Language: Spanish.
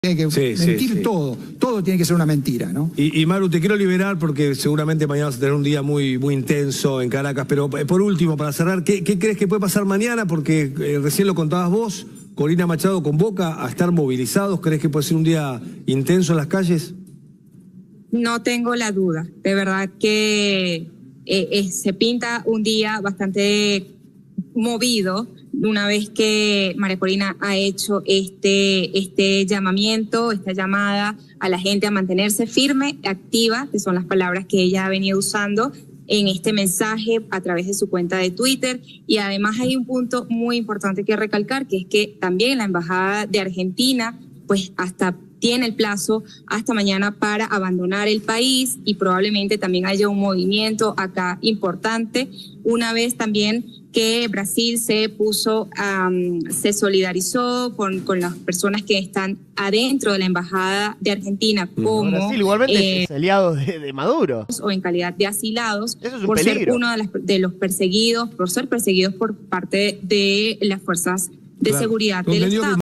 Tiene que mentir todo tiene que ser una mentira, ¿no? Y Maru, te quiero liberar porque seguramente mañana vas a tener un día muy intenso en Caracas, pero por último, para cerrar, ¿qué crees que puede pasar mañana? Porque recién lo contabas vos, Corina Machado convoca a estar movilizados, ¿crees que puede ser un día intenso en las calles? No tengo la duda, de verdad que se pinta un día bastante movido una vez que María Corina ha hecho este llamamiento, esta llamada a la gente a mantenerse firme, activa, que son las palabras que ella ha venido usando en este mensaje a través de su cuenta de Twitter. Y además hay un punto muy importante que recalcar, que es que también la Embajada de Argentina pues tiene el plazo hasta mañana para abandonar el país, y probablemente también haya un movimiento acá importante una vez también que Brasil se solidarizó con las personas que están adentro de la Embajada de Argentina como Brasil igualmente es aliado de Maduro o en calidad de asilados. Eso es un por peligro. Ser uno de los perseguidos, por ser perseguidos por parte de las fuerzas de seguridad del Estado.